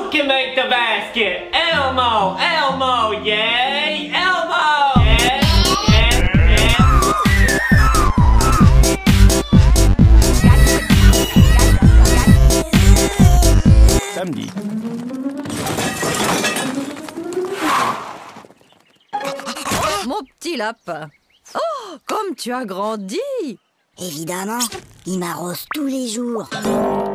Who can make the basket? Elmo! Elmo! Yay! Elmo! Yeah, yeah, yeah. Samedi. Mon petit lapin. Oh, comme tu as grandi! Évidemment, il m'arrose tous les jours.